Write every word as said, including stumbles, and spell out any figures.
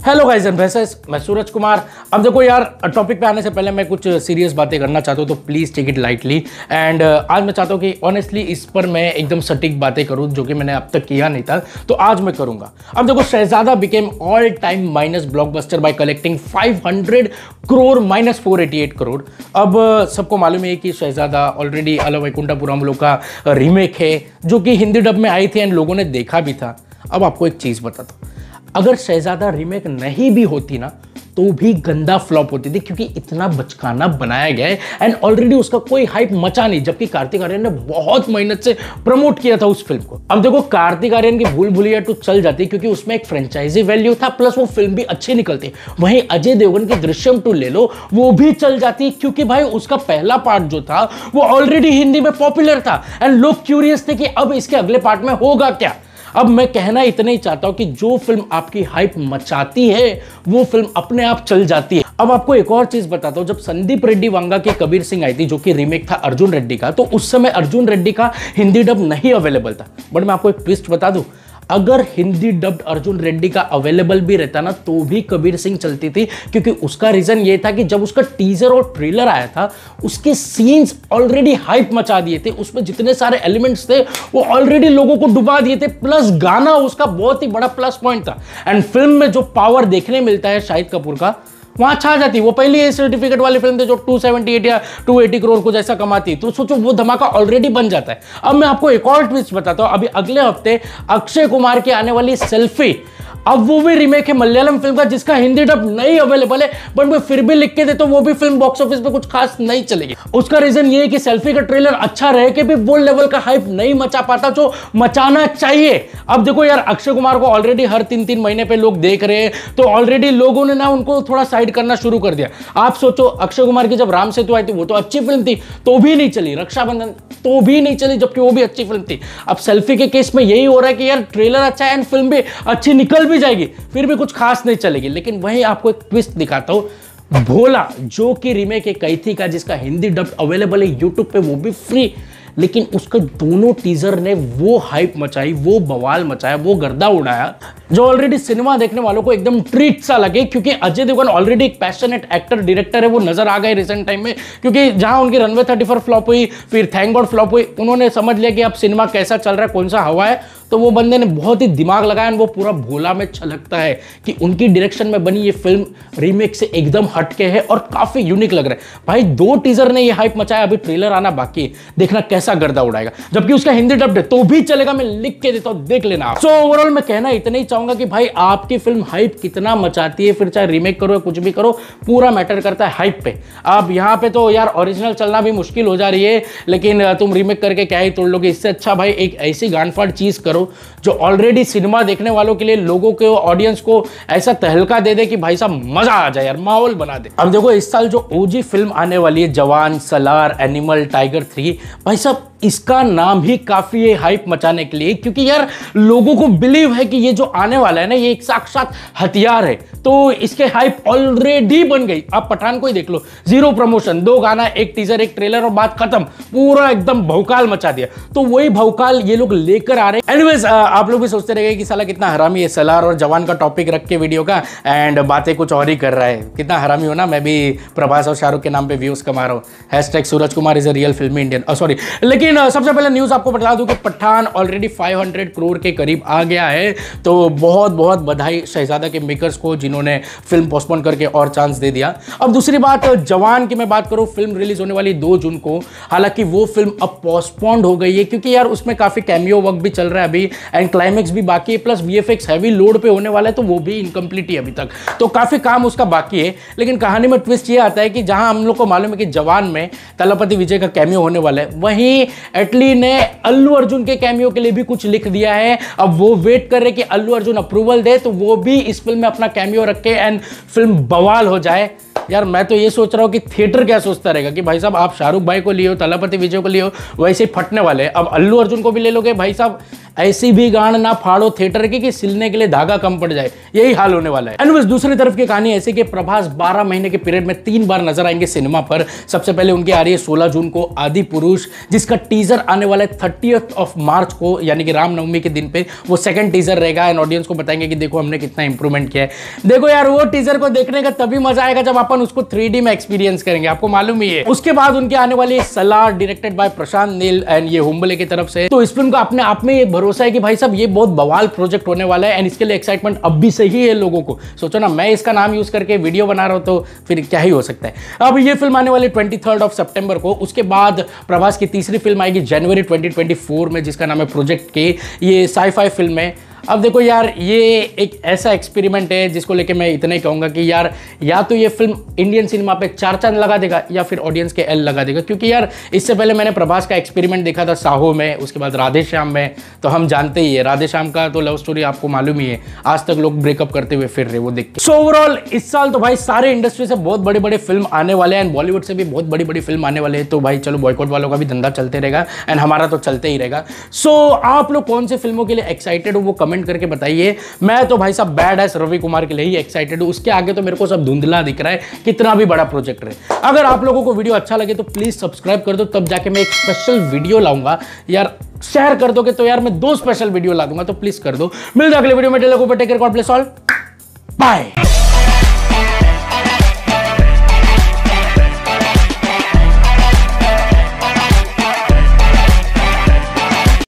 Hello guys and वैसेस, मैं सूरज कुमार। अब देखो यार, टॉपिक पे आने से पहले मैं कुछ सीरियस बातें करना चाहता हूँ, तो please take it lightly. And आज मैं चाहता हूँ कि ऑनेस्टली इस पर मैं एकदम सटीक बातें करूँ, जो कि मैंने अब तक किया नहीं था, तो आज मैं करूँगा। अब देखो, Shehzada became all time minus blockbuster by collecting five hundred crore minus four eighty eight crore. अब सबको मालूम है कि शहजादा ऑलरेडी अला वैकुंठपुरम लोग का रीमेक है, जो कि हिंदी डब में आई थी एंड लोगों ने देखा भी था। अब आपको एक चीज़ बताता हूँ, अगर शहजादा रीमेक नहीं भी होती ना, तो भी गंदा फ्लॉप होती थी, क्योंकि इतना बचकाना बनाया गया है एंड ऑलरेडी उसका कोई हाइप मचा नहीं, जबकि कार्तिक आर्यन ने बहुत मेहनत से प्रमोट किया था उस फिल्म को। अब देखो, कार्तिक आर्यन की भूल भुलैया टू चल जाती, क्योंकि उसमें एक फ्रेंचाइजी वैल्यू था, प्लस वो फिल्म भी अच्छी निकलती। वहीं अजय देवगन की दृश्यम टू ले लो, वो भी चल जाती, क्योंकि भाई उसका पहला पार्ट जो था वो ऑलरेडी हिंदी में पॉपुलर था एंड लोग क्यूरियस थे कि अब इसके अगले पार्ट में होगा क्या। अब मैं कहना इतना ही चाहता हूं कि जो फिल्म आपकी हाइप मचाती है, वो फिल्म अपने आप चल जाती है। अब आपको एक और चीज बताता हूं, जब संदीप रेड्डी वांगा की कबीर सिंह आई थी, जो कि रीमेक था अर्जुन रेड्डी का, तो उस समय अर्जुन रेड्डी का हिंदी डब नहीं अवेलेबल था। बट मैं आपको एक ट्विस्ट बता दूं, अगर हिंदी डब्ड अर्जुन रेड्डी का अवेलेबल भी रहता ना, तो भी कबीर सिंह चलती थी, क्योंकि उसका रीजन ये था कि जब उसका टीजर और ट्रेलर आया था, उसके सीन्स ऑलरेडी हाइप मचा दिए थे। उसमें जितने सारे एलिमेंट्स थे वो ऑलरेडी लोगों को डुबा दिए थे, प्लस गाना उसका बहुत ही बड़ा प्लस पॉइंट था। एंड फिल्म में जो पावर देखने मिलता है शाहिद कपूर का, वहां छा जाती। वो पहली ए सर्टिफिकेट वाली फिल्म थी जो टू सेवेंटी एट या टू एटी करोड़ को जैसा कमाती, तो सोचो वो धमाका ऑलरेडी बन जाता है। अब मैं आपको एक और ट्विस्ट बताता हूं, अभी अगले हफ्ते अक्षय कुमार की आने वाली सेल्फी, अब वो भी रीमेक है मलयालम फिल्म का, जिसका हिंदी डब नहीं अवेलेबल है, बट मैं फिर भी लिख के देता हूं, वो भी फिल्म बॉक्स ऑफिस पे कुछ खास नहीं चलेगी। उसका रीजन ये है कि सेल्फी का ट्रेलर अच्छा रहे कि भी वो लेवल का हाइप नहीं मचा पाता जो मचाना चाहिए। अब देखो यार, अक्षय कुमार को ऑलरेडी हर तीन तीन महीने पे लोग देख रहे हैं, तो ऑलरेडी लोगों ने ना उनको थोड़ा साइड करना शुरू कर दिया। आप सोचो, अक्षय कुमार की जब राम सेतु आई थी, वो तो अच्छी फिल्म थी, तो भी नहीं चली। रक्षाबंधन तो भी नहीं चली, जबकि वो भी अच्छी फिल्म थी। अब सेल्फी के केस में यही हो रहा है कि यार ट्रेलर अच्छा है एंड फिल्म भी अच्छी निकल भी जाएगी, फिर भी कुछ खास नहीं चलेगी। लेकिन वहीं आपको एक ट्विस्ट दिखाता हूं, भोला, जो कि रीमेक है कैथी का, जिसका हिंदी डब अवेलेबल है यूट्यूब पे, वो भी फ्री, लेकिन उसके दोनों टीजर ने वो हाइप मचाई, वो बवाल मचाया, वो गर्दा उड़ाया, जो ऑलरेडी सिनेमा देखने वालों को एकदम ट्रीट सा लगे। क्योंकि अजय देवगन ऑलरेडी एक पैशनेट एक्टर डायरेक्टर है, वो नजर आ गए रिसेंट टाइम में, क्योंकि जहां उनकी रनवे थर्टी फोर फ्लॉप हुई, फिर थैंक गॉड फ्लॉप हुई, उन्होंने समझ लिया कि अब सिनेमा कैसा चल रहा है, कौन सा हवा है, तो वो बंदे ने बहुत ही दिमाग लगाया। वो पूरा भोला में छलकता है कि उनकी डायरेक्शन में बनी ये फिल्म रीमेक से एकदम हटके है और काफी यूनिक लग रहा है। भाई दो टीजर ने ये हाइप मचाया, अभी ट्रेलर आना बाकी है, देखना कैसा गर्दा उड़ाएगा। जबकि उसका हिंदी डब्ड है तो भी चलेगा, मैं लिख के देता हूं, देख लेना आप। सो ओवरऑल मैं कहना इतना ही चाहूंगा कि भाई आपकी फिल्म हाइप कितना मचाती है, फिर चाहे रीमेक करो या कुछ भी करो, पूरा मैटर करता है हाइप पे। अब यहाँ पे तो यार ओरिजिनल चलना भी मुश्किल हो जा रही है, लेकिन तुम रीमेक करके क्या ही तोड़ लोगे। इससे अच्छा भाई एक ऐसी गांडफाड़ चीज करो जो ऑलरेडी सिनेमा देखने वालों के लिए, लोगों के ऑडियंस को ऐसा तहलका दे दे कि भाई साहब मजा आ जाए यार, माहौल बना दे। अब देखो, इस साल जो ओजी फिल्म आने वाली है, जवान, सलार, एनिमल, टाइगर थ्री, भाई साहब इसका नाम ही काफी है हाइप मचाने के लिए, क्योंकि यार लोगों को बिलीव है कि ये जो आने वाला है ना, ये एक साक्षात हथियार है, तो इसके हाइप ऑलरेडी बन गई। आप पठान को ही देख लो, जीरो प्रमोशन, दो गाना, एक टीजर, एक ट्रेलर और बात खत्म, पूरा एकदम भौकाल मचा दिया। तो वही भौकाल ये लोग लेकर आ रहे हैं। एनीवेज, आप लोग भी सोचते रहेंगे कि साला कितना हरामी है, सलार और जवान का टॉपिक रख के वीडियो का एंड बातें कुछ और ही कर रहा है। कितना हरामी हो ना, मैं भी प्रभास और शाहरुख के नाम पे व्यूज कमा रहा हूँ। Hashtag Suraj Kumar is a real filmi Indian, sorry. लेकिन सबसे पहले न्यूज आपको बता दूं कि पठान ऑलरेडी पाँच सौ करोड़ के करीब आ गया है, तो बहुत बहुत बधाई शहजादा के मेकर्स को, जिन्होंने फिल्म पोस्टपोन करके और चांस दे दिया। अब दूसरी बात, जवान की मैं बात करूं, फिल्म रिलीज होने वाली दो जून को, हालांकि वो फिल्म अब पोस्टपोन्ड हो गई है, क्योंकि यार उसमें काफी कैमियो वर्क भी चल रहा है अभी एंड क्लाइमेक्स भी बाकी है, प्लस वीएफएक्स हैवी लोड पे होने वाला है, तो वो भी इनकम्प्लीट है अभी तक, तो काफी काम उसका बाकी है। लेकिन कहानी में ट्विस्ट ये आता है कि जहां हम लोग को मालूम है कि जवान में तलपति विजय का कैमियो होने वाला है, वहीं एटली ने अल्लू अर्जुन के कैमियो के लिए भी कुछ लिख दिया है। अब वो वेट कर रहे कि अल्लू अर्जुन अप्रूवल दे, तो वो भी इस फिल्म में अपना कैमियो रखे एंड फिल्म बवाल हो जाए। यार मैं तो ये सोच रहा हूँ कि थिएटर क्या सोचता रहेगा कि भाई साहब आप शाहरुख भाई को लिए हो, तलपति विजय को लिए हो, वैसे ही फटने वाले। अब अल्लू अर्जुन को भी ले लोगे भाई साहब, ऐसी भी गांड ना फाड़ो थिएटर की कि सिलने के लिए धागा कम पड़ जाए, यही हाल होने वाला है। एनीवेज दूसरी तरफ की कहानी ऐसी कि प्रभास बारह महीने के पीरियड में तीन बार नजर आएंगे सिनेमा पर। सबसे पहले उनकी आ रही है सोलह जून को आदि पुरुष, जिसका टीजर आने वाला है थर्टियथ ऑफ मार्च को, यानी कि रामनवमी के दिन पे वो सेकंड टीजर रहेगा एंड ऑडियंस को बताएंगे कि देखो हमने कितना इंप्रूवमेंट किया है। देखो यार वो टीजर को देखने का तभी मजा आएगा जब अपन उसको थ्री डी में एक्सपीरियंस करेंगे, आपको मालूम ही है। उसके बाद उनके आने वाली Salaar directed by Prashanth Neel and ये हुम्बले की तरफ से। तो इस फिल्म का अपने आप में ये भरोसा है कि भाई साहब ये बहुत बवाल प्रोजेक्ट होने वाला है एंड इसके लिए एक्साइटमेंट अब भी सही है लोगों को। सोचो ना, मैं इसका नाम यूज करके वीडियो बना रहा हूं तो फिर क्या ही हो सकता है। अब ये फिल्म आने वाली ट्वेंटी थर्ड ऑफ सितंबर को। उसके बाद प्रभास की तीसरी फिल्म आएगी जनवरी ट्वेंटी ट्वेंटी फोर में, जिसका नाम है प्रोजेक्ट के। ये साई-फाई फिल्म है। अब देखो यार ये एक ऐसा एक्सपेरिमेंट है जिसको लेके मैं इतना ही कहूंगा कि यार या तो ये फिल्म इंडियन सिनेमा पे चार चांद लगा देगा या फिर ऑडियंस के एल लगा देगा। क्योंकि यार इससे पहले मैंने प्रभास का एक्सपेरिमेंट देखा था साहो में, उसके बाद राधे श्याम में, तो हम जानते ही है राधे श्याम का तो लव स्टोरी आपको मालूम ही है, आज तक लोग ब्रेकअप करते हुए फिर रहे वो देख के। सो ओवरऑल इस साल तो भाई सारे इंडस्ट्री से बहुत बड़े बड़े फिल्म आने वाले हैं एंड बॉलीवुड से भी बहुत बड़ी बड़ी फिल्म आने वाले हैं। तो भाई चलो बॉयकॉट वालों का भी धंधा चलते रहेगा एंड हमारा तो चलते ही रहेगा। सो आप लोग कौन से फिल्मों के लिए एक्साइटेड हो वो कमेंट करके बताइए। मैं तो भाई साहब बैड एस रवि कुमार के लिए ही एक्साइटेड हूं, उसके आगे तो मेरे को सब धुंधला दिख रहा है कितना भी बड़ा प्रोजेक्ट रहे। अगर आप लोगों को वीडियो अच्छा लगे तो प्लीज सब्सक्राइब कर दो, तब जाके मैं एक स्पेशल वीडियो लाऊंगा। यार शेयर कर दोगे तो यार मैं दो स्पेशल वीडियो ला दूंगा, तो प्लीज कर दो। मिलते हैं अगले वीडियो में। Take care, God bless all, bye.